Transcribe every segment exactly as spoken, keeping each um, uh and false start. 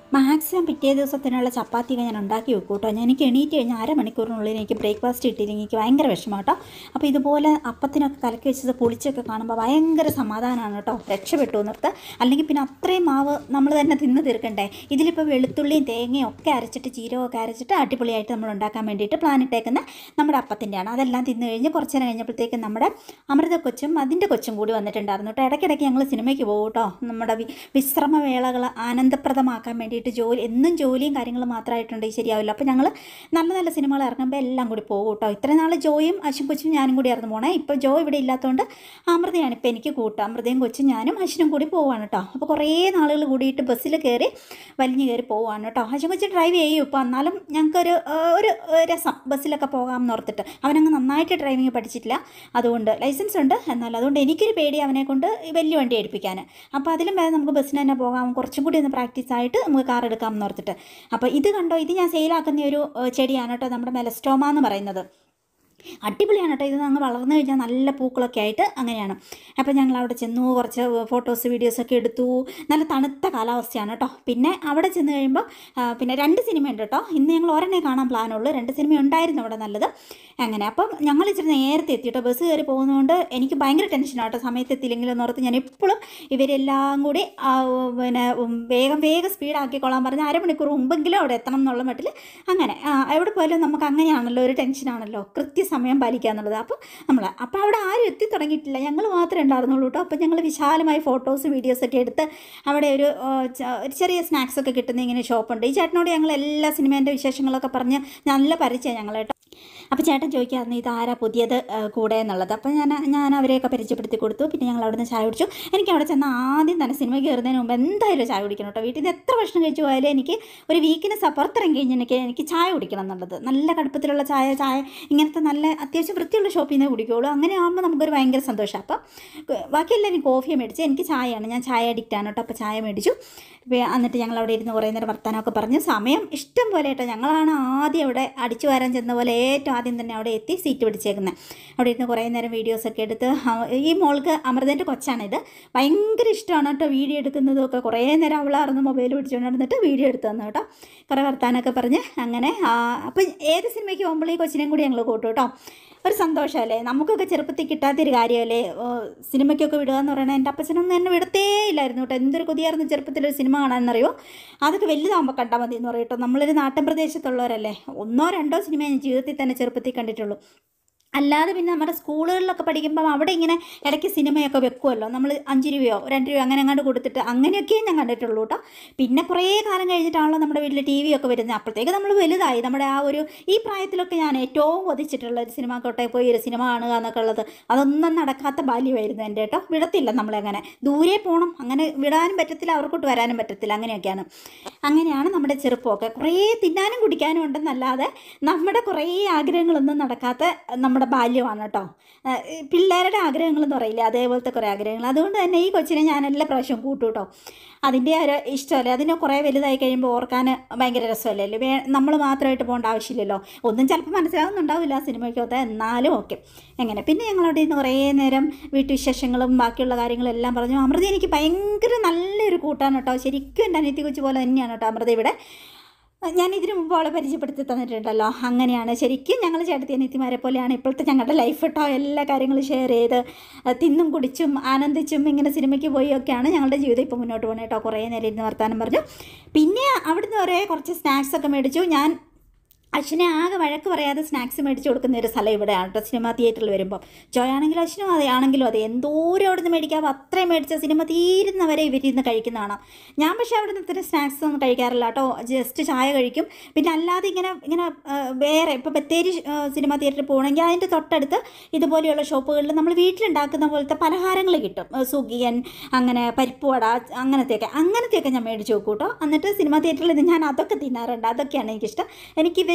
Maximum പിറ്റേ ദിവസത്തിനുള്ള ചപ്പാത്തിയൊക്കെ ഞാൻ ഉണ്ടാക്കി വെക്കും കേട്ടോ. ഞാൻ എനിക്ക് എണീറ്റ് കഴിഞ്ഞാൽ അരമണിക്കൂറിനുള്ളിൽ എനിക്ക് ബ്രേക്ക്ഫാസ്റ്റ് കിട്ടിയില്ലെങ്കിൽ എനിക്ക് ഭയങ്കര വിഷമം കേട്ടോ. അപ്പോൾ ഇതുപോലെ അപ്പത്തിനൊക്കെ കലക്കി വെച്ചത് പൊളിച്ചൊക്കെ കാണുമ്പോൾ ഭയങ്കര സമാധാനമാണ് കേട്ടോ. രക്ഷപ്പെട്ടു നിർത്ത്. അല്ലെങ്കിൽ പിന്നെ അത്രയും മാവ് നമ്മൾ തന്നെ തിന്ന് തീർക്കണ്ടേ. ഇതിലിപ്പോൾ വെളുത്തുള്ളിയും തേങ്ങയും ഒക്കെ അരച്ചിട്ട് ജീരകമൊക്കെ അരച്ചിട്ട് അടിപൊളിയായിട്ട് നമ്മൾ ഉണ്ടാക്കാൻ വേണ്ടിയിട്ട് പ്ലാൻ ഇട്ടേക്കുന്ന നമ്മുടെ അപ്പത്തിൻ്റെയാണ്. അതെല്ലാം തിന്നു കഴിഞ്ഞ് കുറച്ച് നേരം കഴിഞ്ഞപ്പോഴത്തേക്കും നമ്മുടെ അമൃത കൊച്ചും അതിൻ്റെ കൊച്ചും കൂടി വന്നിട്ടുണ്ടായിരുന്നു കേട്ടോ. ഇടയ്ക്കിടയ്ക്ക് ഞങ്ങൾ സിനിമയ്ക്ക് പോകും കേട്ടോ. നമ്മുടെ വിശ്രമവേളകൾ ആനന്ദപ്രദമാക്കാൻ വേണ്ടി ജോലി എന്നും ജോലിയും കാര്യങ്ങളും മാത്രമായിട്ടുണ്ടെങ്കിൽ ശരിയാവില്ല. അപ്പോൾ ഞങ്ങൾ നല്ല നല്ല സിനിമകൾ ഇറങ്ങുമ്പോൾ എല്ലാം കൂടി പോകും കേട്ടോ. ഇത്രയും നാൾ ജോയും അശ്വിൻ കൊച്ചും ഞാനും കൂടി ആയിരുന്നു പോണേ. ഇപ്പോൾ ജോ ഇവിടെ ഇല്ലാത്തതുകൊണ്ട് അമൃതയാണ് ഇപ്പോൾ എനിക്ക് കൂട്ടുക. അമൃതയും കൊച്ചും ഞാനും അശ്വിനും കൂടി പോവാണ് കേട്ടോ. അപ്പോൾ കുറേ നാളുകൾ കൂടിയിട്ട് ബസ്സിൽ കയറി വലിഞ്ഞു കയറി പോവാണ് കേട്ടോ. അശ്വിൻ കൊച്ചു ഡ്രൈവ് ചെയ്യും ഇപ്പോൾ. എന്നാലും ഞങ്ങൾക്കൊരു ഒരു രസം ബസ്സിലൊക്കെ പോകാമെന്ന് ഓർത്തിട്ട്. അവനങ്ങ് നന്നായിട്ട് ഡ്രൈവിങ് പഠിച്ചിട്ടില്ല, അതുകൊണ്ട് ലൈസൻസ് ഉണ്ട് എന്നാൽ അതുകൊണ്ട് എനിക്കൊരു പേടി അവനെ കൊണ്ട് വലിയ വണ്ടി എടുപ്പിക്കാൻ. അപ്പോൾ അതിലും വേറെ നമുക്ക് ബസ്സിന് തന്നെ പോകാം, കുറച്ചും കൂടി ഒന്ന് പ്രാക്ടീസ് ആയിട്ട് നമുക്ക് കാർ എടുക്കാമെന്ന് ഓർത്തിട്ട്. അപ്പോൾ ഇത് കണ്ടോ, ഇത് ഞാൻ സെയിലാക്കുന്ന ഒരു ചെടിയാണ് കേട്ടോ, നമ്മുടെ മെലസ്റ്റോമ എന്ന് പറയുന്നത്. അടിപൊളിയാണ് കേട്ടോ. ഇത് അങ്ങ് വളർന്നു കഴിഞ്ഞാൽ നല്ല പൂക്കളൊക്കെ ആയിട്ട് അങ്ങനെയാണ്. അപ്പോൾ ഞങ്ങൾ അവിടെ ചെന്നു, കുറച്ച് ഫോട്ടോസ് വീഡിയോസൊക്കെ എടുത്തു. നല്ല തണുത്ത കാലാവസ്ഥയാണ് കേട്ടോ. പിന്നെ അവിടെ ചെന്ന് കഴിയുമ്പോൾ പിന്നെ രണ്ട് സിനിമയുണ്ട് കേട്ടോ. ഇന്ന് ഞങ്ങൾ ഒരെണ്ണേ കാണാൻ പ്ലാനുള്ളൂ, രണ്ട് സിനിമ ഉണ്ടായിരുന്നു അവിടെ നല്ലത്. അങ്ങനെ അപ്പം ഞങ്ങൾ ഇച്ചിരി നേരത്തെ എത്തിയിട്ടോ. ബസ് കയറി പോകുന്നതുകൊണ്ട് എനിക്ക് ഭയങ്കര ടെൻഷനാണ് കേട്ടോ, സമയത്ത് എത്തിയില്ലെങ്കിലെന്ന് ഓർത്ത് ഞാൻ എപ്പോഴും ഇവരെല്ലാം കൂടി പിന്നെ വേഗം വേഗം സ്പീഡാക്കിക്കൊള്ളാൻ പറഞ്ഞ് അരമണിക്കൂർ മുമ്പെങ്കിലും അവിടെ എത്തണം എന്നുള്ള മട്ടിൽ അങ്ങനെ എവിടെ പോയാലും നമുക്ക് അങ്ങനെയാണല്ലോ, ഒരു ടെൻഷനാണല്ലോ കൃത്യസമയം പാലിക്കുക എന്നുള്ളത്. അപ്പോൾ നമ്മൾ അപ്പോൾ അവിടെ ആരും എത്തി തുടങ്ങിയിട്ടില്ല, ഞങ്ങൾ മാത്രമേ ഉണ്ടായിരുന്നുള്ളൂ കേട്ടോ. അപ്പോൾ ഞങ്ങൾ വിശാലമായി ഫോട്ടോസ് വീഡിയോസൊക്കെ എടുത്ത് അവിടെ ഒരു ചെറിയ സ്നാക്സൊക്കെ കിട്ടുന്ന ഇങ്ങനെ ഷോപ്പുണ്ട്. ഈ ചേട്ടനോട് ഞങ്ങൾ എല്ലാ സിനിമേൻ്റെ വിശേഷങ്ങളൊക്കെ പറഞ്ഞ് നല്ല പരിചയം ഞങ്ങൾ കേട്ടോ. അപ്പോൾ ചേട്ടൻ ചോദിക്കായിരുന്നു ഇതാരാ പുതിയത് കൂടെ എന്നുള്ളത്. അപ്പോൾ ഞാൻ ഞാൻ അവരെയൊക്കെ പരിചയപ്പെടുത്തി കൊടുത്തു. പിന്നെ ഞങ്ങൾ അവിടെ നിന്ന് ചായ കുടിച്ചു. എനിക്ക് അവിടെ ചെന്ന് ആദ്യം തന്നെ സിനിമ കയറുന്നതിന് മുമ്പ് എന്തായാലും ചായ കുടിക്കണം കേട്ടോ. വീട്ടിൽ നിന്ന് എത്ര ഭക്ഷണം കഴിച്ചു പോയാലും എനിക്ക് ഒരു വീക്കിനെസ് അപ്പുറത്തിറങ്ങി കഴിഞ്ഞാൽ എനിക്ക് എനിക്ക് ചായ കുടിക്കണം എന്നുള്ളത്. നല്ല കടുപ്പത്തിലുള്ള ചായ ചായ ഇങ്ങനത്തെ നല്ല അത്യാവശ്യം വൃത്തിയുള്ള ഷോപ്പിൽ നിന്ന് കുടിക്കുകയുള്ളൂ. അങ്ങനെ ആകുമ്പോൾ നമുക്കൊരു ഭയങ്കര സന്തോഷം. അപ്പം ബാക്കിയെല്ലാം എനിക്ക് കോഫിയെ മേടിച്ച്, എനിക്ക് ചായയാണ്, ഞാൻ ചായ അഡിക്റ്റാണ് കേട്ടോ. അപ്പോൾ ചായ മേടിച്ചു. എന്നിട്ട് ഞങ്ങൾ അവിടെ ഇരുന്ന് കുറേ നേരം വർത്താനമൊക്കെ പറഞ്ഞ് സമയം ഇഷ്ടം പോലെ കേട്ടോ. ഞങ്ങളാണ് ആദ്യം അവിടെ അടിച്ചു വാരാൻ ചെന്ന പോലെ ഏറ്റവും ആദ്യം തന്നെ അവിടെ എത്തി സീറ്റ് പിടിച്ചേക്കുന്നത്. അവിടെ ഇരുന്ന് കുറേ നേരം വീഡിയോസൊക്കെ എടുത്ത്. ഈ മോൾക്ക് അമൃതേൻ്റെ കൊച്ചാണിത്, ഭയങ്കര ഇഷ്ടമാണ് കേട്ടോ വീഡിയോ എടുക്കുന്നതൊക്കെ. കുറേ നേരം അവളായിരുന്നു മൊബൈൽ പിടിച്ചുകൊണ്ട് നടന്നിട്ട് വീഡിയോ എടുത്തു തന്നു കേട്ടോ. കുറേ വർത്താനമൊക്കെ പറഞ്ഞ് അങ്ങനെ. അപ്പം ഏത് സിനിമയ്ക്ക് പോകുമ്പോൾ ഈ കൊച്ചിനെയും കൂടി ഞങ്ങൾ കൂട്ടും കേട്ടോ. ഒരു സന്തോഷമല്ലേ, നമുക്കൊക്കെ ചെറുപ്പത്തിൽ കിട്ടാത്തൊരു കാര്യമല്ലേ സിനിമയ്ക്കൊക്കെ വിടുക എന്ന് പറയുന്നത്. എൻ്റെ അപ്പച്ചനൊന്നും എന്നെ വിടത്തേ ഇല്ലായിരുന്നു കേട്ടോ. എന്തൊരു കൊതിയായിരുന്നു ചെറുപ്പത്തിലൊരു സിനിമ കാണാമെന്നറിയോ. അതൊക്കെ വലുതാകുമ്പോൾ കണ്ടാൽ മതി എന്ന് പറയും കേട്ടോ. നമ്മളൊരു നാട്ടിൻ പ്രദേശത്തുള്ളവരല്ലേ, ഒന്നോ രണ്ടോ സിനിമ ഞാൻ ജീവിതത്തിൽ തന്നെ ചെറുപ്പത്തിൽ കണ്ടിട്ടുള്ളൂ. അല്ലാതെ പിന്നെ നമ്മുടെ സ്കൂളുകളിലൊക്കെ പഠിക്കുമ്പം അവിടെ ഇങ്ങനെ ഇടയ്ക്ക് സിനിമയൊക്കെ വെക്കുമല്ലോ, നമ്മൾ അഞ്ച് രൂപയോ രണ്ട് രൂപയോ അങ്ങനെ അങ്ങോട്ട് കൊടുത്തിട്ട് അങ്ങനെയൊക്കെയും ഞാൻ കണ്ടിട്ടുള്ളൂ കേട്ടോ. പിന്നെ കുറേ കാലം കഴിഞ്ഞിട്ടാണല്ലോ നമ്മുടെ വീട്ടിൽ ടി വി ഒക്കെ വരുന്നത്. അപ്പോഴത്തേക്ക് നമ്മൾ വലുതായി. നമ്മുടെ ആ ഒരു ഈ പ്രായത്തിലൊക്കെ ഞാൻ ഏറ്റവും കൊതിച്ചിട്ടുള്ള ഒരു സിനിമ കോട്ടയിൽ പോയി ഒരു സിനിമ കാണുക എന്നൊക്കെ ഉള്ളത് അതൊന്നും നടക്കാത്ത ബാല്യമായിരുന്നു എൻ്റെ കേട്ടോ. വിടത്തില്ല നമ്മളെങ്ങനെ, ദൂരെ പോകണം, അങ്ങനെ വിടാനും പറ്റത്തില്ല, അവർക്കോട്ട് വരാനും പറ്റത്തില്ല, അങ്ങനെയൊക്കെയാണ്. അങ്ങനെയാണ് നമ്മുടെ ചെറുപ്പമൊക്കെ. കുറേ തിന്നാനും കുടിക്കാനും ഉണ്ടെന്നല്ലാതെ നമ്മുടെ കുറേ ആഗ്രഹങ്ങളൊന്നും നടക്കാത്ത നമ്മുടെ ബാല്യമാണ് കേട്ടോ. പിള്ളേരുടെ ആഗ്രഹങ്ങളെന്ന് പറയില്ലേ, അതേപോലത്തെ കുറേ ആഗ്രഹങ്ങൾ. അതുകൊണ്ട് തന്നെ ഈ കൊച്ചിനെ ഞാൻ എല്ലാ പ്രാവശ്യവും കൂട്ടും കേട്ടോ. അതിൻ്റെ ഒരു ഇഷ്ടമല്ലേ, അതിനെ കുറേ വലുതായി കഴിയുമ്പോൾ ഓർക്കാൻ ഭയങ്കര രസമല്ലേ. വേ നമ്മൾ മാത്രമായിട്ട് പോകേണ്ട ആവശ്യമില്ലല്ലോ. ഒന്നും ചിലപ്പോൾ മനസ്സിലാകുന്നുണ്ടാവില്ല സിനിമയ്ക്കകത്ത്, എന്നാലും ഓക്കെ. എങ്ങനെ പിന്നെ ഞങ്ങളവിടെ നിന്ന് കുറേ നേരം വീട്ടുവിശേഷങ്ങളും ബാക്കിയുള്ള കാര്യങ്ങളും എല്ലാം പറഞ്ഞു. അമൃത എനിക്ക് ഭയങ്കര നല്ലൊരു കൂട്ടാണ് കേട്ടോ. ശരിക്കും എൻ്റെ അനിയത്തി കൊച്ചു പോലെ തന്നെയാണ് കേട്ടോ അമൃത ഇവിടെ. ഞാൻ ഇതിനു മുമ്പ് അവളെ പരിചയപ്പെടുത്തി തന്നിട്ടുണ്ടല്ലോ. അങ്ങനെയാണ് ശരിക്കും ഞങ്ങൾ ചേട്ടത്തി അനിയത്തിമാരെ പോലെയാണ് ഇപ്പോഴത്തെ ഞങ്ങളുടെ ലൈഫ് കേട്ടോ. എല്ലാ കാര്യങ്ങളും ഷെയർ ചെയ്ത് തിന്നും കുടിച്ചും ആനന്ദിച്ചും ഇങ്ങനെ സിനിമയ്ക്ക് പോയി ഒക്കെയാണ് ഞങ്ങളുടെ ജീവിതം ഇപ്പോൾ മുന്നോട്ട് പോകുന്നത് കേട്ടോ. കുറേ നേരം ഇരുന്ന് വർത്താനം പറഞ്ഞു. പിന്നെ അവിടുന്ന് കുറേ കുറച്ച് സ്നാക്സൊക്കെ മേടിച്ചു. ഞാൻ അശ്വിനെ ആകെ വഴക്ക് പറയാതെ സ്നാക്സ് മേടിച്ച് കൊടുക്കുന്ന ഒരു സ്ഥലം ഇവിടെയാണ് കേട്ടോ, സിനിമ തിയേറ്ററിൽ വരുമ്പോൾ. ജോയാണെങ്കിലും അശ്വിനും അതെ ആണെങ്കിലും അതെ എന്തോരം അവിടെ നിന്ന് മേടിക്കാമോ അത്രയും മേടിച്ച സിനിമ തീരുന്നവരെ ഇവരിന്ന് കഴിക്കുന്നതാണ്. ഞാൻ പക്ഷേ അവിടെ നിന്ന് ഇത്ര സ്നാക്സ് ഒന്നും കഴിക്കാറില്ല കേട്ടോ. ജസ്റ്റ് ചായ കഴിക്കും. പിന്നെ അല്ലാതെ ഇങ്ങനെ ഇങ്ങനെ വേറെ ഇപ്പോൾ ബത്തേരി സിനിമ തിയേറ്ററിൽ പോകണമെങ്കിൽ അതിൻ്റെ തൊട്ടടുത്ത് ഇതുപോലെയുള്ള ഷോപ്പുകളിൽ നമ്മൾ വീട്ടിലുണ്ടാക്കുന്ന പോലത്തെ പലഹാരങ്ങൾ കിട്ടും. സുഗിയൻ, അങ്ങനെ പരിപ്പുവട, അങ്ങനത്തെയൊക്കെ അങ്ങനത്തെയൊക്കെ ഞാൻ മേടിച്ച് വെക്കും കേട്ടോ. എന്നിട്ട് സിനിമ തിയേറ്ററിൽ ഞാൻ അതൊക്കെ തിന്നാറുണ്ട്. അതൊക്കെയാണ് എനിക്കിഷ്ടം. എനിക്ക്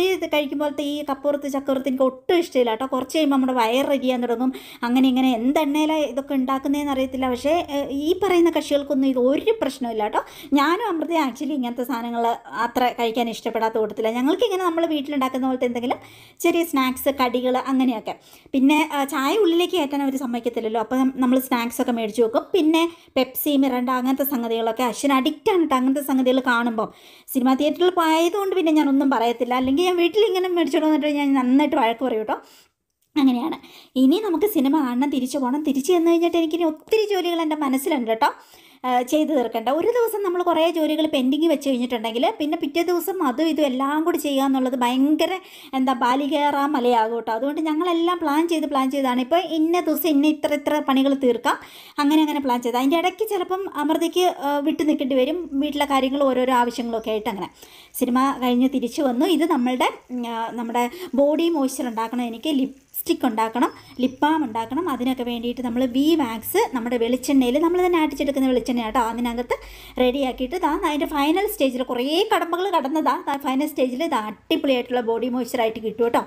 ഇത് കഴിക്കുമ്പോഴത്തെ ഈ കപ്പുറത്ത് ചക്കപ്പുറത്ത് എനിക്ക് ഒട്ടും ഇഷ്ടമില്ല കേട്ടോ. കുറച്ച് കഴിയുമ്പോൾ നമ്മുടെ വയറരിയാൻ തുടങ്ങും. അങ്ങനെ ഇങ്ങനെ എന്തെണ്ണയിലാണ് ഇതൊക്കെ ഉണ്ടാക്കുന്നതെന്ന് അറിയത്തില്ല. പക്ഷേ ഈ പറയുന്ന കക്ഷികൾക്കൊന്നും ഇത് ഒരു പ്രശ്നമില്ല കേട്ടോ. ഞാനും അമൃതയും ആക്ച്വലി ഇങ്ങനത്തെ സാധനങ്ങൾ അത്ര കഴിക്കാൻ ഇഷ്ടപ്പെടാത്ത കൂട്ടത്തില്ല. ഞങ്ങൾക്കിങ്ങനെ നമ്മൾ വീട്ടിലുണ്ടാക്കുന്ന പോലത്തെ എന്തെങ്കിലും ചെറിയ സ്നാക്സ്, കടികൾ അങ്ങനെയൊക്കെ. പിന്നെ ചായ ഉള്ളിലേക്ക് കയറ്റാൻ അവർ സമ്മതിക്കത്തില്ലല്ലോ. അപ്പം നമ്മൾ സ്നാക്സൊക്കെ മേടിച്ച് വെക്കും. പിന്നെ പെപ്സി, മിറണ്ട അങ്ങനത്തെ സംഗതികളൊക്കെ അശ്വിന് അഡിക്റ്റാണ് കേട്ടോ. അങ്ങനത്തെ സംഗതികൾ കാണുമ്പോൾ സിനിമാ തിയേറ്ററിൽ പോയതുകൊണ്ട് പിന്നെ ഞാനൊന്നും പറയത്തില്ല. അല്ലെങ്കിൽ ഞാൻ വീട്ടിലിങ്ങനെ മേടിച്ചോണ്ട് വന്നിട്ട് ഞാൻ നന്നായിട്ട് വഴക്ക് പറയും കേട്ടോ. അങ്ങനെയാണ്. ഇനി നമുക്ക് സിനിമ കാണണം, തിരിച്ചു പോകണം. തിരിച്ചു ചെന്ന് കഴിഞ്ഞിട്ട് എനിക്കിനി ഒത്തിരി ജോലികൾ എൻ്റെ മനസ്സിലുണ്ട് കേട്ടോ ചെയ്തു തീർക്കേണ്ട. ഒരു ദിവസം നമ്മൾ കുറേ ജോലികൾ പെൻഡിങ് വെച്ച് കഴിഞ്ഞിട്ടുണ്ടെങ്കിൽ പിന്നെ പിറ്റേ ദിവസം അതും ഇതും എല്ലാം കൂടി ചെയ്യുക എന്നുള്ളത് ഭയങ്കര എന്താ ബാലികേറാ മലയാകും കേട്ടോ. അതുകൊണ്ട് ഞങ്ങളെല്ലാം പ്ലാൻ ചെയ്ത് പ്ലാൻ ചെയ്താണ്. ഇപ്പോൾ ഇന്ന ദിവസം ഇന്ന ഇത്ര ഇത്ര പണികൾ തീർക്കാം, അങ്ങനെ അങ്ങനെ പ്ലാൻ ചെയ്ത് അതിൻ്റെ ഇടയ്ക്ക് ചിലപ്പം അമൃതയ്ക്ക് വിട്ടു നിൽക്കേണ്ടി വരും. വീട്ടിലെ കാര്യങ്ങൾ ഓരോരോ ആവശ്യങ്ങളൊക്കെ ആയിട്ട് അങ്ങനെ. സിനിമ കഴിഞ്ഞ് തിരിച്ചു വന്നു. ഇത് നമ്മളുടെ നമ്മുടെ ബോഡി മോയ്സ്ചർ ഉണ്ടാക്കണം. എനിക്ക് ലിപ് സ്റ്റിക്ക് ഉണ്ടാക്കണം, ലിപ് ബാം ഉണ്ടാക്കണം. അതിനൊക്കെ വേണ്ടിയിട്ട് നമ്മൾ വി വാക്സ് നമ്മുടെ വെളിച്ചെണ്ണയിൽ നമ്മൾ തന്നെ ആട്ടിച്ചെടുക്കുന്ന വെളിച്ചെണ്ണ കേട്ടോ അതിനകത്ത് റെഡിയാക്കിയിട്ട് ഇതാ അതിൻ്റെ ഫൈനൽ സ്റ്റേജിൽ കുറേ കടമ്പകൾ കടന്നതാ ഫൈനൽ സ്റ്റേജിൽ ഇത് അടിപൊളിയായിട്ടുള്ള ബോഡി മോയ്സ്ചറായിട്ട് കിട്ടും കേട്ടോ.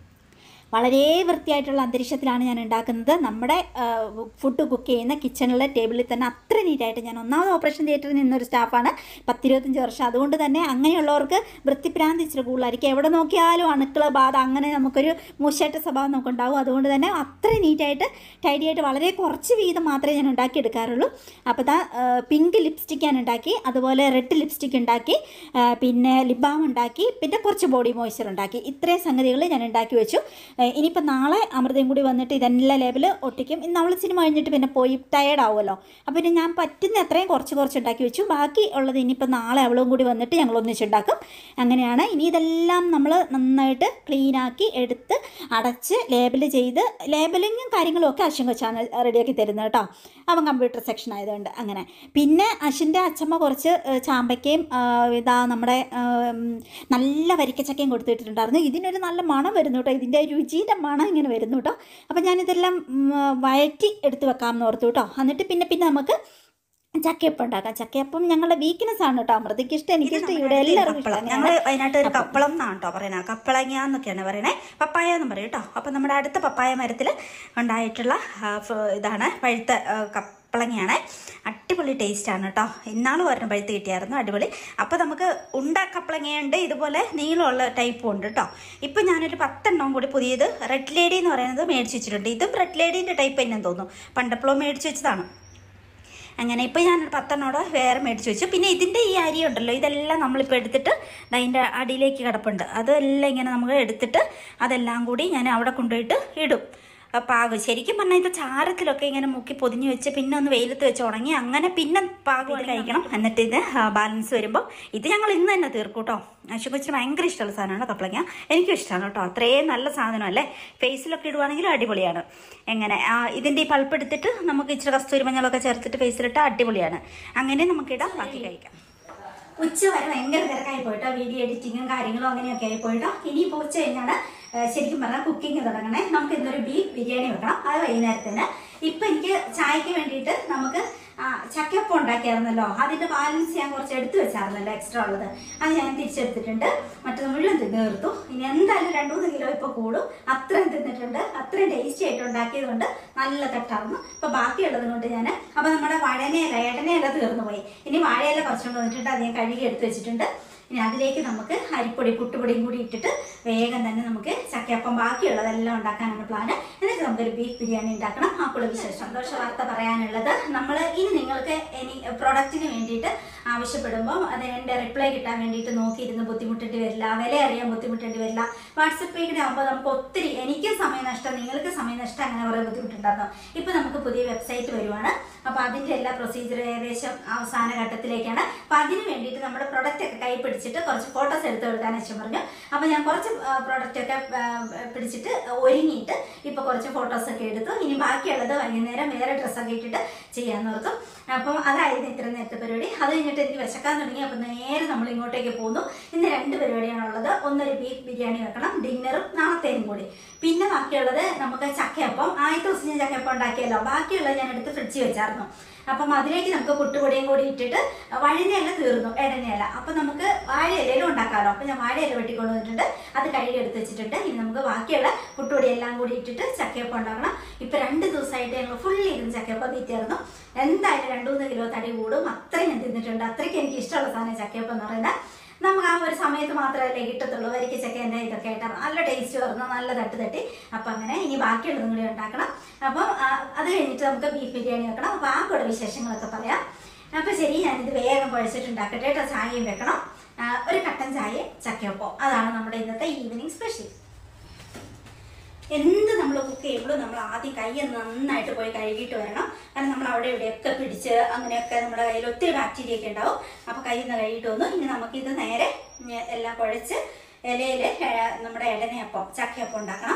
വളരെ വൃത്തിയായിട്ടുള്ള അന്തരീക്ഷത്തിലാണ് ഞാൻ ഉണ്ടാക്കുന്നത്. നമ്മുടെ ഫുഡ് കുക്ക് ചെയ്യുന്ന കിച്ചണിലെ ടേബിളിൽ തന്നെ അത്ര നീറ്റായിട്ട്. ഞാൻ ഒന്നാമത് ഓപ്പറേഷൻ തിയേറ്ററിൽ നിന്നൊരു സ്റ്റാഫാണ്, പത്തിരുപത്തഞ്ച് വർഷം. അതുകൊണ്ട് തന്നെ അങ്ങനെയുള്ളവർക്ക് വൃത്തിപ്രാന്തി ഇച്ചിരി കൂടുതലായിരിക്കും. എവിടെ നോക്കിയാലും അണുക്കള ബാധ അങ്ങനെ നമുക്കൊരു മൂശായിട്ട് സ്വഭാവം നമുക്കുണ്ടാവും. അതുകൊണ്ട് തന്നെ അത്ര നീറ്റായിട്ട് ടൈഡിയായിട്ട് വളരെ കുറച്ച് വീതം മാത്രമേ ഞാൻ ഉണ്ടാക്കിയെടുക്കാറുള്ളൂ. അപ്പോൾ ഇതാ പിങ്ക് ലിപ്സ്റ്റിക്ക് ഞാൻ ഉണ്ടാക്കി, അതുപോലെ റെഡ് ലിപ്സ്റ്റിക്ക് ഉണ്ടാക്കി, പിന്നെ ലിപ് ബാം ഉണ്ടാക്കി, പിന്നെ കുറച്ച് ബോഡി മോയ്സ്ചർ ഉണ്ടാക്കി. ഇത്രയും സംഗതികൾ ഞാൻ ഉണ്ടാക്കി വെച്ചു. ഇനിയിപ്പോൾ നാളെ അമൃതയും കൂടി വന്നിട്ട് ഇതെല്ലാം ലേബിൾ ഒട്ടിക്കും. ഇന്ന് നമ്മൾ സിനിമ കഴിഞ്ഞിട്ട് പിന്നെ പോയി ടയേർഡ് ആവുമല്ലോ. അപ്പോൾ പിന്നെ ഞാൻ പറ്റുന്ന അത്രയും കുറച്ച് കുറച്ച് ഉണ്ടാക്കി വെച്ചു. ബാക്കി ഉള്ളത് ഇനിയിപ്പോൾ നാളെ അവളും കൂടി വന്നിട്ട് ഞങ്ങൾ ഒന്നിച്ചുണ്ടാക്കും. അങ്ങനെയാണ്. ഇനി ഇതെല്ലാം നമ്മൾ നന്നായിട്ട് ക്ലീനാക്കി എടുത്ത് അടച്ച് ലേബിൾ ചെയ്ത് ലേബലിങ്ങും കാര്യങ്ങളും ഒക്കെ അശ്വിൻ കൊച്ചാണ് റെഡിയാക്കി തരുന്നത് കേട്ടോ. അവൻ കമ്പ്യൂട്ടർ സെക്ഷൻ ആയതുകൊണ്ട് അങ്ങനെ. പിന്നെ അശ്വിൻ്റെ അച്ഛമ്മ കുറച്ച് ചാമ്പയ്ക്കയും ഇതാ നമ്മുടെ നല്ല വരിക്കച്ചക്കയും കൊടുത്തിട്ടുണ്ടായിരുന്നു. ഇതിനൊരു നല്ല മണം വരുന്നു കേട്ടോ. ഇതിൻ്റെ രുചിയുടെ മണം ഇങ്ങനെ വരുന്നു കേട്ടോ. അപ്പോൾ ഞാനിതെല്ലാം വഴറ്റി എടുത്ത് വെക്കാമെന്ന് ഓർത്തു കേട്ടോ. എന്നിട്ട് പിന്നെ പിന്നെ നമുക്ക് ചക്കയപ്പം ഉണ്ടാക്കാം. ചക്കയപ്പം ഞങ്ങളുടെ വീക്ക്നെസ് ആണ് കേട്ടോ. അമൃതയ്ക്ക് ഇഷ്ടം, എനിക്കിഷ്ടം, ഇവിടെ എല്ലാവർക്കും ഇഷ്ടം. ഞങ്ങൾ വയനാട്ടിൽ ഒരു കപ്പളം എന്നാണ് കേട്ടോ പറയുന്നത്. കപ്പളങ്ങ എന്നൊക്കെയാണ് പറയണേ, പപ്പായ എന്ന് പറയും കേട്ടോ. അപ്പം നമ്മുടെ അടുത്ത പപ്പായ മരത്തിൽ ഉണ്ടായിട്ടുള്ള ഇതാണ് പഴുത്ത കപ്പളങ്ങയാണ്. അടിപൊളി ടേസ്റ്റാണ് കേട്ടോ. ഇന്നാളും ഒരെണ്ണം പഴുത്ത് കിട്ടിയായിരുന്നു, അടിപൊളി. അപ്പോൾ നമുക്ക് ഉണ്ട കപ്പളങ്ങയുണ്ട്, ഇതുപോലെ നീളമുള്ള ടൈപ്പും ഉണ്ട് കേട്ടോ. ഇപ്പം ഞാനൊരു പത്തെണ്ണവും കൂടി പുതിയത് റെഡ് ലേഡി എന്ന് പറയുന്നത് മേടിച്ച് വെച്ചിട്ടുണ്ട്. ഇതും റെഡ് ലേഡീൻ്റെ ടൈപ്പ് തന്നെയെന്ന് തോന്നുന്നു, പണ്ടപ്പോഴും മേടിച്ച് വെച്ചതാണ്. അങ്ങനെ ഇപ്പോൾ ഞാനൊരു പത്തെണ്ണോടെ വേറെ മേടിച്ച് വെച്ചു. പിന്നെ ഇതിൻ്റെ ഈ അരി ഉണ്ടല്ലോ, ഇതെല്ലാം നമ്മളിപ്പോൾ എടുത്തിട്ട് അതിൻ്റെ അടിയിലേക്ക് കിടപ്പുണ്ട്. അതെല്ലാം ഇങ്ങനെ നമുക്ക് എടുത്തിട്ട് അതെല്ലാം കൂടി ഞാൻ അവിടെ കൊണ്ടുപോയിട്ട് ഇടും. പാകം ശരിക്കും പറഞ്ഞാൽ ഇത് ചാരത്തിലൊക്കെ ഇങ്ങനെ മുക്കി പൊതിഞ്ഞ് വെച്ച് പിന്നെ ഒന്ന് വെയിലത്ത് വെച്ച് ഉണങ്ങി അങ്ങനെ പിന്നെ പാകം കഴിക്കണം. എന്നിട്ട് ഇത് ബാലൻസ് വരുമ്പോൾ ഇത് ഞങ്ങൾ ഇന്ന് തന്നെ തീർക്കും കേട്ടോ. അശ്വിൻ കൊച്ചിന് ഭയങ്കര ഇഷ്ടമുള്ള സാധനമാണ് കപ്പളങ്ങ. എനിക്കും ഇഷ്ടമാണ് കേട്ടോ. അത്രയും നല്ല സാധനമല്ലേ, ഫേസിലൊക്കെ ഇടുവാണെങ്കിലും അടിപൊളിയാണ്. എങ്ങനെ ഇതിൻ്റെ ഈ പൾപ്പ് എടുത്തിട്ട് നമുക്ക് ഇച്ചിരി കസ്തൂരി മഞ്ഞളൊക്കെ ചേർത്തിട്ട് ഫേസിലിട്ട് അടിപൊളിയാണ്. അങ്ങനെ നമുക്കിടാം, ബാക്കി കഴിക്കാം. ഉച്ച വരെ ഭയങ്കര തിരക്കായി പോയിട്ടോ, വീഡിയോ എഡിറ്റിങ്ങും കാര്യങ്ങളും അങ്ങനെയൊക്കെ ആയി പോയിട്ടോ. ഇനിയിപ്പോൾ ഉച്ച കഴിഞ്ഞാണ് ശരിക്കും പറഞ്ഞാൽ കുക്കിംഗ് തുടങ്ങണേ. നമുക്ക് ഇന്നൊരു ബീഫ് ബിരിയാണി വെക്കണം, അത് വൈകുന്നേരത്തിന്. ഇപ്പം എനിക്ക് ചായക്ക് വേണ്ടിയിട്ട് നമുക്ക് ചക്കയപ്പം ഉണ്ടാക്കിയായിരുന്നല്ലോ, അതിൻ്റെ ബാലൻസ് ഞാൻ കുറച്ച് എടുത്തു വെച്ചായിരുന്നല്ലോ എക്സ്ട്രാ ഉള്ളത്, അത് ഞാൻ തിരിച്ചെടുത്തിട്ടുണ്ട്. മറ്റത് മുഴുവൻ തിന്നു തീർത്തു. ഇനി എന്തായാലും രണ്ടു മൂന്ന് കിലോ ഇപ്പോൾ കൂടും, അത്രയും തിന്നിട്ടുണ്ട്. അത്രയും ടേസ്റ്റി ആയിട്ട് ഉണ്ടാക്കിയത് കൊണ്ട് നല്ല തട്ടായിരുന്നു. ഇപ്പോൾ ബാക്കിയുള്ളത് കൊണ്ട് ഞാൻ അപ്പോൾ നമ്മുടെ വഴനയില ഇടനയില തീർന്നു പോയി. ഇനി വാഴയില കുറച്ചുകൊണ്ട് വന്നിട്ടുണ്ട്, അത് ഞാൻ കഴുകി എടുത്ത് വെച്ചിട്ടുണ്ട്. ഇനി അതിലേക്ക് നമുക്ക് അരിപ്പൊടി പുട്ടുപൊടിയും കൂടി ഇട്ടിട്ട് വേഗം തന്നെ നമുക്ക് ചക്കയപ്പം ബാക്കിയുള്ളതെല്ലാം ഉണ്ടാക്കാനാണ് പ്ലാന്. എന്നിട്ട് നമുക്കൊരു ബീഫ് ബിരിയാണി ഉണ്ടാക്കണം. അപ്പോൾ വിശേഷം സന്തോഷ വാർത്ത പറയാനുള്ളത്, നമ്മൾ ഇനി നിങ്ങൾക്ക് ഇനി പ്രൊഡക്റ്റിന് വേണ്ടിയിട്ട് ആവശ്യപ്പെടുമ്പോൾ അത് എൻ്റെ റിപ്ലൈ കിട്ടാൻ വേണ്ടിയിട്ട് നോക്കിയിരുന്ന് ബുദ്ധിമുട്ടേണ്ടി വരില്ല, വില അറിയാൻ ബുദ്ധിമുട്ടേണ്ടി വരില്ല. വാട്സപ്പ് പേജിൽ ആകുമ്പോൾ നമുക്ക് ഒത്തിരി എനിക്കും സമയനഷ്ടം നിങ്ങൾക്ക് സമയനഷ്ടം അങ്ങനെ കുറേ ബുദ്ധിമുട്ടുണ്ടായിരുന്നു. ഇപ്പോൾ നമുക്ക് പുതിയ വെബ്സൈറ്റ് വരുവാണ്. അപ്പോൾ അതിൻ്റെ എല്ലാ പ്രൊസീജിയർ ഏകദേശം അവസാന ഘട്ടത്തിലേക്കാണ്. അപ്പോൾ അതിന് വേണ്ടിയിട്ട് നമ്മുടെ പ്രൊഡക്റ്റ് ഒക്കെ കൈ പിടിച്ചിട്ട് കുറച്ച് ഫോട്ടോസ് എടുത്ത് കൊടുക്കാൻ അച്ഛൻ പറഞ്ഞു. അപ്പോൾ ഞാൻ കുറച്ച് പ്രൊഡക്റ്റൊക്കെ പിടിച്ചിട്ട് ഒരുങ്ങിയിട്ട് ഇപ്പോൾ കുറച്ച് ഫോട്ടോസൊക്കെ എടുത്തു. ഇനി ബാക്കിയുള്ളത് വൈകുന്നേരം വേറെ ഡ്രസ്സൊക്കെ ഇട്ടിട്ട് ചെയ്യാമെന്ന് ഓർത്തു. അപ്പം അതായിരുന്നു ഇത്ര നേരത്തെ പരിപാടി. അത് കഴിഞ്ഞിട്ട് കഴിഞ്ഞിട്ട് എനിക്ക് വിശക്കാൻ തുടങ്ങി. അപ്പം നേരെ നമ്മൾ ഇങ്ങോട്ടേക്ക് പോകുന്നു. ഇന്ന് രണ്ട് പരിപാടിയാണുള്ളത്. ഒന്നൊരു ബീഫ് ബിരിയാണി വെക്കണം, ഡിന്നറും നാളത്തേനും കൂടി. പിന്നെ ബാക്കിയുള്ളത് നമുക്ക് ചക്കയപ്പം. ആദ്യത്തെ ദിവസം ഞാൻ ചക്കയപ്പം ഉണ്ടാക്കിയല്ലോ, ബാക്കിയുള്ളത് ഞാൻ എടുത്ത് ഫ്രിഡ്ജിൽ വെച്ചായിരുന്നു. അപ്പം അതിലേക്ക് നമുക്ക് പുട്ടുപൊടിയും കൂടി ഇട്ടിട്ട് വഴുതനയില തീർന്നു, ഇടനയില. അപ്പം നമുക്ക് വാഴയിലയിലും ഉണ്ടാക്കാമല്ലോ. അപ്പം ഞാൻ വാഴയില വെട്ടിക്കൊണ്ട് വന്നിട്ടുണ്ട്, അത് കഴുകി എടുത്ത് വെച്ചിട്ടുണ്ട്. ഇനി നമുക്ക് ബാക്കിയുള്ള പുട്ടുപൊടി എല്ലാം കൂടി ഇട്ടിട്ട് ചക്കയപ്പം ഉണ്ടാക്കണം. ഇപ്പം രണ്ട് ദിവസമായിട്ട് ഞങ്ങൾ ഫുള്ളി ഇരുന്ന് ചക്കയപ്പം തീറ്റായിരുന്നു. എന്തായാലും രണ്ടു മൂന്ന് കിലോ തടി കൂടും, അത്രയും ഞാൻ തിന്നിട്ടുണ്ട്. അത്രയ്ക്ക് എനിക്ക് ഇഷ്ടമുള്ള സാധനം ചക്കയപ്പം എന്ന് പറയുന്നത്. നമുക്ക് ആ ഒരു സമയത്ത് മാത്രമല്ലേ കിട്ടത്തുള്ളൂ. വരിക്ക ചക്കേൻ്റെ ഇതൊക്കെ ആയിട്ട് നല്ല ടേസ്റ്റ് വരുന്ന നല്ല തട്ട് തട്ടി. അപ്പം അങ്ങനെ ഇനി ബാക്കിയുള്ളതും കൂടി ഉണ്ടാക്കണം. അപ്പം അത് കഴിഞ്ഞിട്ട് നമുക്ക് ബീഫ് ബിരിയാണി വെക്കണം. അപ്പം ആ കൂടെ വിശേഷങ്ങളൊക്കെ പറയാം. അപ്പം ശരി, ഞാനിത് വേഗം കുഴച്ചിട്ടുണ്ടാക്കട്ടെ കേട്ടോ. ചായയും വെക്കണം, ഒരു കട്ടൻ ചായയും ചക്കയപ്പം. അതാണ് നമ്മുടെ ഇന്നത്തെ ഈവനിങ് സ്പെഷ്യൽ. എന്ത് നമ്മൾ കുക്ക് ചെയ്യുമ്പോഴും നമ്മൾ ആദ്യം കൈ നന്നായിട്ട് പോയി കഴുകിയിട്ട് വരണം. കാരണം നമ്മൾ അവിടെ ഇവിടെയൊക്കെ പിടിച്ച് അങ്ങനെയൊക്കെ നമ്മുടെ കയ്യിൽ ഒത്തിരി ബാക്ടീരിയ ഒക്കെ ഉണ്ടാവും. അപ്പോൾ കയ്യിൽ നിന്ന് കഴുകിയിട്ട് വന്നു. ഇനി നമുക്കിത് നേരെ എല്ലാം കുഴച്ച് ഇലയിൽ നമ്മുടെ ഇടനയപ്പം ചക്കയപ്പം ഉണ്ടാക്കണം.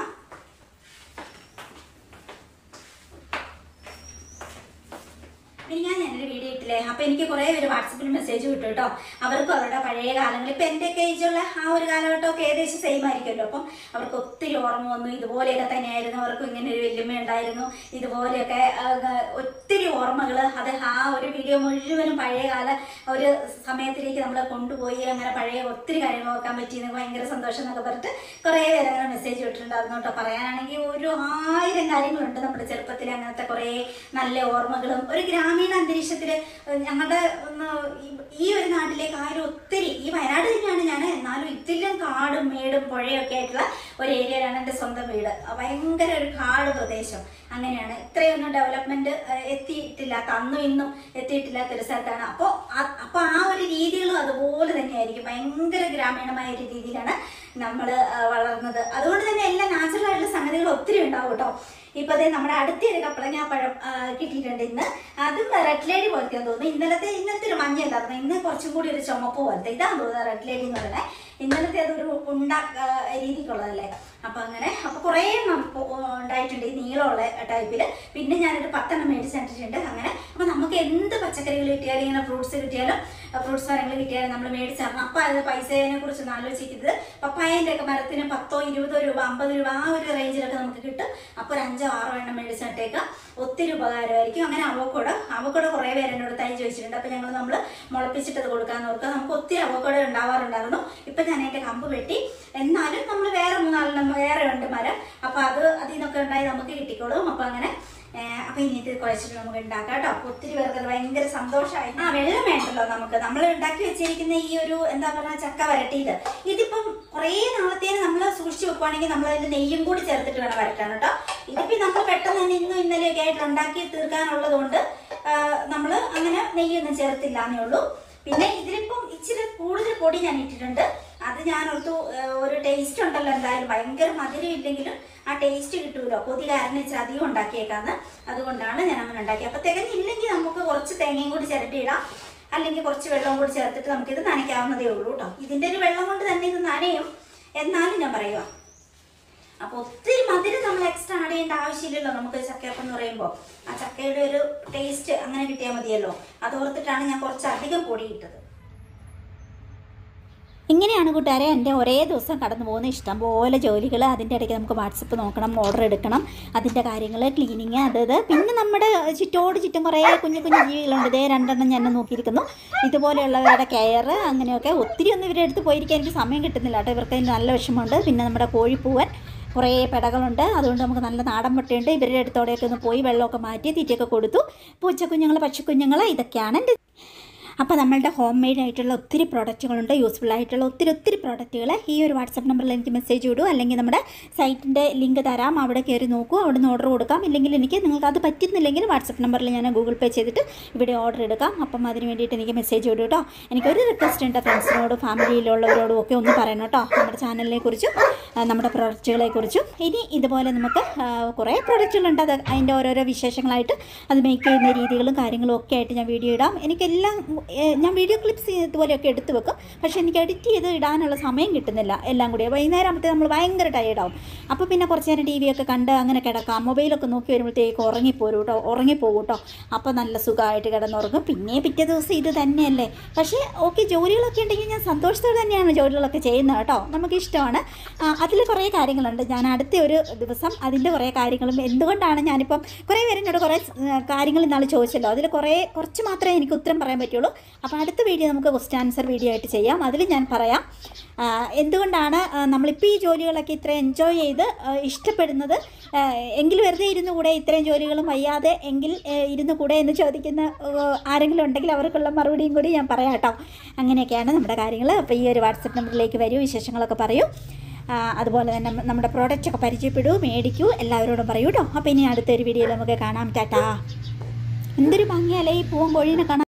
ഇനി ഞാൻ ഞാനൊരു വീഡിയോ ഇട്ടില്ലേ, അപ്പോൾ എനിക്ക് കുറേ പേര് വാട്സപ്പിൽ മെസ്സേജ് കിട്ടും കേട്ടോ. അവർക്കും അവരുടെ പഴയ കാലങ്ങൾ, ഇപ്പം എൻ്റെയൊക്കെ ഏജുള്ള ആ ഒരു കാലഘട്ടമൊക്കെ ഏകദേശം സെയിം ആയിരിക്കുമല്ലോ. അപ്പം അവർക്ക് ഒത്തിരി ഓർമ്മ വന്നു. ഇതുപോലെയൊക്കെ തന്നെയായിരുന്നു അവർക്കും, ഇങ്ങനെ ഒരു വല്യമ്മ ഉണ്ടായിരുന്നു, ഇതുപോലെയൊക്കെ ഒത്തിരി ഓർമ്മകൾ. അത് ആ ഒരു വീഡിയോ മുഴുവനും പഴയകാല ഒരു സമയത്തിലേക്ക് നമ്മളെ കൊണ്ടുപോയി. അങ്ങനെ പഴയ ഒത്തിരി കാര്യങ്ങൾ ഓർക്കാൻ പറ്റിയെന്ന് ഭയങ്കര സന്തോഷം എന്നൊക്കെ പറഞ്ഞിട്ട് കുറേ പേര് അങ്ങനെ മെസ്സേജ് വിട്ടിട്ടുണ്ടായിരുന്നു കേട്ടോ. പറയാനാണെങ്കിൽ ഒരു ആയിരം കാര്യങ്ങളുണ്ട് നമ്മുടെ ചെറുപ്പത്തിൽ, അങ്ങനത്തെ കുറേ നല്ല ഓർമ്മകളും. ഒരു ഗ്രാമീണ അന്തരീക്ഷത്തില് ഞങ്ങളുടെ ഈ ഒരു നാട്ടിലേക്ക് ആരും ഒത്തിരി, ഈ വയനാട് തന്നെയാണ് ഞാൻ, എന്നാലും ഇതിലും കാടും മേടും പുഴയൊക്കെ ആയിട്ടുള്ള ഒരു ഏരിയയിലാണ് എൻ്റെ സ്വന്തം വീട്. ഭയങ്കര ഒരു കാട് പ്രദേശം. അങ്ങനെയാണ്, ഇത്രയൊന്നും ഡെവലപ്മെന്റ് എത്തിയിട്ടില്ലാത്ത, അന്നും ഇന്നും എത്തിയിട്ടില്ലാത്ത ഒരു സ്ഥലത്താണ്. അപ്പോൾ അപ്പോൾ ആ ഒരു രീതികളും അതുപോലെ തന്നെയായിരിക്കും. ഭയങ്കര ഗ്രാമീണമായ ഒരു രീതിയിലാണ് നമ്മൾ വളർന്നത്. അതുകൊണ്ട് തന്നെ എല്ലാ നാച്ചുറൽ ആയിട്ടുള്ള സംഗതികൾ ഒത്തിരി ഉണ്ടാവും കേട്ടോ. ഇപ്പൊ അതെ നമ്മുടെ അടുത്തൊരു കപ്പളങ്ങ പഴം കിട്ടിയിട്ടുണ്ട് ഇന്ന്. അതും റെഡ് ലേഡി പോലത്തെ തോന്നുന്നു. ഇന്നലത്തെ ഇന്നത്തെ ഒരു മഞ്ഞ ഉണ്ടായിരുന്നു, ഇന്ന് കുറച്ചും കൂടി ഒരു ചുമപ്പ് പോലത്തെ ഇതാന്ന് തോന്നുന്നത് റെഡ് ലേഡി എന്ന് പറയുന്നത്. ഇന്നലത്തെ അതൊരു ഉണ്ട രീതിക്കുള്ളതല്ലേ. അപ്പൊ അങ്ങനെ അപ്പൊ കുറേ ഉണ്ടായിട്ടുണ്ട് ഈ നീളമുള്ള ടൈപ്പില്. പിന്നെ ഞാനൊരു പത്തെണ്ണം മേടിച്ചിട്ടുണ്ട്. അങ്ങനെ അപ്പൊ നമുക്ക് എന്ത് പച്ചക്കറികൾ കിട്ടിയാലും, ഇങ്ങനെ ഫ്രൂട്ട്സ് കിട്ടിയാലും, ഫ്രൂട്ട്സ് മരങ്ങൾ കിട്ടിയാലും നമ്മൾ മേടിച്ചാണ്. അപ്പൊ അത് പൈസയെ കുറിച്ച് ആലോചിക്കുന്നത്, പപ്പായന്റെ ഒക്കെ മരത്തിന് പത്തോ ഇരുപതോ രൂപ അമ്പത് രൂപ ആ ഒരു റേഞ്ചിലൊക്കെ നമുക്ക് കിട്ടും. അപ്പൊ ഒരു അഞ്ചോ ആറോ എണ്ണം മേടിച്ചിട്ടേക്ക് ഒത്തിരി ഉപകാരമായിരിക്കും. അങ്ങനെ അവക്കോട അവക്കോട കുറേ പേര് എന്നോട് തൈ ചോദിച്ചിട്ടുണ്ട്. അപ്പൊ ഞങ്ങൾ നമ്മൾ മുളപ്പിച്ചിട്ടത് കൊടുക്കാന്ന് ഓർക്കുക. നമുക്ക് ഒത്തിരി അവക്കോട ഉണ്ടാവാറുണ്ടായിരുന്നു. ഇപ്പൊ ഞാൻ അതിന്റെ കമ്പ് വെട്ടി, എന്നാലും നമ്മൾ വേറെ മൂന്നാലെണ്ണം വേറെ ഉണ്ട് മരം. അപ്പൊ അത് അതിൽ നിന്നൊക്കെ ഉണ്ടായി നമുക്ക് കിട്ടിക്കോളും. അപ്പൊ അങ്ങനെ അപ്പൊ ഇനി ഇത് കുഴച്ചിട്ട് നമുക്ക് ഉണ്ടാക്കാം കേട്ടോ. അപ്പൊ ഒത്തിരി പേർക്ക് അത് ഭയങ്കര സന്തോഷമായി. ആ വെള്ളം വേണ്ടല്ലോ നമുക്ക്. നമ്മൾ ഉണ്ടാക്കി വെച്ചിരിക്കുന്ന ഈ ഒരു എന്താ പറയുക ചക്ക വരട്ടിയത്, ഇതിപ്പം കുറേ നാളത്തേന് നമ്മൾ സൂക്ഷിച്ചു വെക്കുവാണെങ്കിൽ നമ്മൾ അതിൽ നെയ്യും കൂടി ചേർത്തിട്ട് വേണം വരട്ടാൻ കേട്ടോ. ഇതിപ്പോ നമ്മൾ പെട്ടെന്ന് തന്നെ ഇന്നും ഇന്നലെയൊക്കെ ആയിട്ട് ഉണ്ടാക്കി തീർക്കാനുള്ളത് കൊണ്ട് നമ്മൾ അങ്ങനെ നെയ്യൊന്നും ചേർത്തില്ല എന്നേ ഉള്ളൂ. പിന്നെ ഇതിലിപ്പം ഇച്ചിരി കൂടുതൽ പൊടി ഞാൻ ഇട്ടിട്ടുണ്ട്. അത് ഞാനോർത്തു ഒരു ടേസ്റ്റ് ഉണ്ടല്ലോ, എന്തായാലും ഭയങ്കര മധുരം ഇല്ലെങ്കിലും ആ ടേസ്റ്റ് കിട്ടുമല്ലോ, കൊതി കാരണം ഇച്ചിരി അധികം ഉണ്ടാക്കിയേക്കാന്ന്. അതുകൊണ്ടാണ് ഞാൻ അങ്ങനെ ഉണ്ടാക്കിയത്. അപ്പൊ തികഞ്ഞില്ലെങ്കിൽ നമുക്ക് കുറച്ച് തേങ്ങയും കൂടി ചിരട്ടിയിടാം, അല്ലെങ്കിൽ കുറച്ച് വെള്ളവും കൂടി ചേർത്തിട്ട് നമുക്കിത് നനയ്ക്കാവുന്നതേ ഉള്ളൂ കേട്ടോ. ഇതിൻ്റെ ഒരു വെള്ളം കൊണ്ട് തന്നെ ഇത് നനയും, എന്നാലും ഞാൻ പറയുക. അപ്പൊ ഒത്തിരി മധുരം നമ്മൾ എക്സ്ട്രാ ആഡ് ചെയ്യേണ്ട ആവശ്യമില്ലല്ലോ നമുക്ക് ചക്കയപ്പം എന്ന് പറയുമ്പോൾ. ആ ചക്കയുടെ ഒരു ടേസ്റ്റ് അങ്ങനെ കിട്ടിയാൽ മതിയല്ലോ. അതോർത്തിട്ടാണ് ഞാൻ കുറച്ച് അധികം പൊടി ഇട്ടത്. ഇങ്ങനെയാണ് കൂട്ടുകാരെ എൻ്റെ ഒരേ ദിവസം കടന്നു പോകുന്ന ഇഷ്ടം പോലെ ജോലികൾ. അതിൻ്റെ ഇടയ്ക്ക് നമുക്ക് വാട്സപ്പ് നോക്കണം, ഓർഡർ എടുക്കണം, അതിൻ്റെ കാര്യങ്ങൾ, ക്ലീനിങ്, അത് ഇത്. പിന്നെ നമ്മുടെ ചുറ്റോട് ചുറ്റും കുറേ കുഞ്ഞു കുഞ്ഞു ജീവികളുണ്ട്. ഇതേ രണ്ടെണ്ണം ഞാൻ നോക്കിയിരിക്കുന്നു. ഇതുപോലെയുള്ളവരുടെ കെയർ, അങ്ങനെയൊക്കെ ഒത്തിരി ഒന്നും ഇവരുടെ അടുത്ത് പോയിരിക്കാൻ എനിക്ക് സമയം കിട്ടുന്നില്ല കേട്ടോ. ഇവർക്ക് നല്ല വിഷമമുണ്ട്. പിന്നെ നമ്മുടെ കോഴിപ്പൂവൻ കുറേ പെടകളുണ്ട്. അതുകൊണ്ട് നമുക്ക് നല്ല നാടൻ മുട്ടയുണ്ട്. ഇവരുടെ അടുത്തോടെയൊക്കെ ഒന്ന് പോയി വെള്ളമൊക്കെ മാറ്റി തീറ്റയൊക്കെ കൊടുത്തു. പൂച്ചക്കുഞ്ഞുങ്ങൾ, പക്ഷിക്കുഞ്ഞുങ്ങൾ, ഇതൊക്കെയാണ് എൻ്റെ. അപ്പോൾ നമ്മളുടെ ഹോം മെയ്ഡ് ആയിട്ടുള്ള ഒത്തിരി പ്രോഡക്റ്റുകളുണ്ട്, യൂസ്ഫുൾ ആയിട്ടുള്ള ഒത്തിരി ഒത്തിരി പ്രോഡക്റ്റുകൾ. ഈ ഒരു വാട്സപ്പ് നമ്പറിൽ എനിക്ക് മെസ്സേജ് ഇടൂ, അല്ലെങ്കിൽ നമ്മുടെ സൈറ്റിൻ്റെ ലിങ്ക് തരാം, അവിടെ കയറി നോക്കൂ, അവിടെ നിന്ന് ഓർഡർ കൊടുക്കാം. ഇല്ലെങ്കിൽ എനിക്ക് നിങ്ങൾക്ക് അത് പറ്റുന്നില്ലെങ്കിൽ വാട്സപ്പ് നമ്പറിൽ ഞാൻ ഗൂഗിൾ പേ ചെയ്തിട്ട് ഇവിടെ ഓർഡർ എടുക്കാം. അപ്പം അതിന് വേണ്ടിയിട്ട് എനിക്ക് മെസ്സേജ് ഇടൂ കേട്ടോ. എനിക്കൊരു റിക്വസ്റ്റ് ഉണ്ട്, ഫ്രണ്ട്സിനോടും ഫാമിലിയിലുള്ളവരോടും ഒക്കെ ഒന്ന് പറയണം കേട്ടോ, നമ്മുടെ ചാനലിനെ കുറിച്ചും നമ്മുടെ പ്രോഡക്റ്റുകളെ കുറിച്ചും. ഇനി ഇതുപോലെ നമുക്ക് കുറേ പ്രോഡക്റ്റുകളുണ്ട്, അത് അതിൻ്റെ ഓരോരോ വിശേഷങ്ങളായിട്ട് അത് മേക്ക് ചെയ്യുന്ന രീതികളും കാര്യങ്ങളും ഒക്കെ ആയിട്ട് ഞാൻ വീഡിയോ ഇടാം. എനിക്കെല്ലാം ഞാൻ വീഡിയോ ക്ലിപ്സ് ഇതുപോലെയൊക്കെ എടുത്ത് വെക്കും, പക്ഷേ എനിക്ക് എഡിറ്റ് ചെയ്ത് ഇടാനുള്ള സമയം കിട്ടുന്നില്ല. എല്ലാം കൂടി വൈകുന്നേരം ആകുമ്പോഴത്തേക്ക് നമ്മൾ ഭയങ്കര ടയേർഡാവും. അപ്പോൾ പിന്നെ കുറച്ച് നേരം ടി വി ഒക്കെ കണ്ട് അങ്ങനെ കിടക്കാം. മൊബൈലൊക്കെ നോക്കി വരുമ്പോഴത്തേക്ക് ഉറങ്ങിപ്പോരും കേട്ടോ, ഉറങ്ങിപ്പോകും കേട്ടോ. അപ്പോൾ നല്ല സുഖമായിട്ട് കിടന്നുറങ്ങും. പിന്നെ പിറ്റേ ദിവസം ഇത് തന്നെയല്ലേ. പക്ഷേ ഓക്കെ, ജോലികളൊക്കെ ഉണ്ടെങ്കിൽ ഞാൻ സന്തോഷത്തോടെ തന്നെയാണ് ജോലികളൊക്കെ ചെയ്യുന്നത് കേട്ടോ. നമുക്കിഷ്ടമാണ്. അതിൽ കുറേ കാര്യങ്ങളുണ്ട്. ഞാൻ അടുത്ത ഒരു ദിവസം അതിൻ്റെ കുറേ കാര്യങ്ങളും എന്തുകൊണ്ടാണ് ഞാനിപ്പം കുറേ പേരെന്നോട് കുറേ കാര്യങ്ങൾ ഇന്നാൾ ചോദിച്ചല്ലോ, അതിൽ കുറേ കുറച്ച് മാത്രമേ എനിക്ക് ഉത്തരം പറയാൻ പറ്റുള്ളൂ. അപ്പോൾ അടുത്ത വീഡിയോ നമുക്ക് ക്വസ്റ്റ്യൻ ആൻസർ വീഡിയോ ആയിട്ട് ചെയ്യാം. അതിൽ ഞാൻ പറയാം എന്തുകൊണ്ടാണ് നമ്മളിപ്പോൾ ഈ ജോലികളൊക്കെ ഇത്ര എൻജോയ് ചെയ്ത് ഇഷ്ടപ്പെടുന്നത്, എങ്കിൽ വെറുതെ ഇരുന്ന് കൂടെ ഇത്രയും ജോലികളും വയ്യാതെ എങ്കിൽ ഇരുന്ന് കൂടെ എന്ന് ചോദിക്കുന്ന ആരെങ്കിലും ഉണ്ടെങ്കിൽ അവർക്കുള്ള മറുപടിയും കൂടി ഞാൻ പറയാം കേട്ടോ. അങ്ങനെയൊക്കെയാണ് നമ്മുടെ കാര്യങ്ങൾ. അപ്പോൾ ഈ ഒരു വാട്സപ്പ് നമ്പറിലേക്ക് വരൂ, വിശേഷങ്ങളൊക്കെ പറയൂ. അതുപോലെ തന്നെ നമ്മുടെ പ്രോഡക്റ്റൊക്കെ പരിചയപ്പെടൂ, മേടിക്കൂ, എല്ലാവരോടും പറയൂ കേട്ടോ. അപ്പോൾ ഇനി അടുത്തൊരു വീഡിയോയിൽ നമുക്ക് കാണാം. ടാറ്റാ. എന്തൊരു ഭംഗിയല്ലേ ഈ പൂവൻ കോഴീനെ കാണാൻ.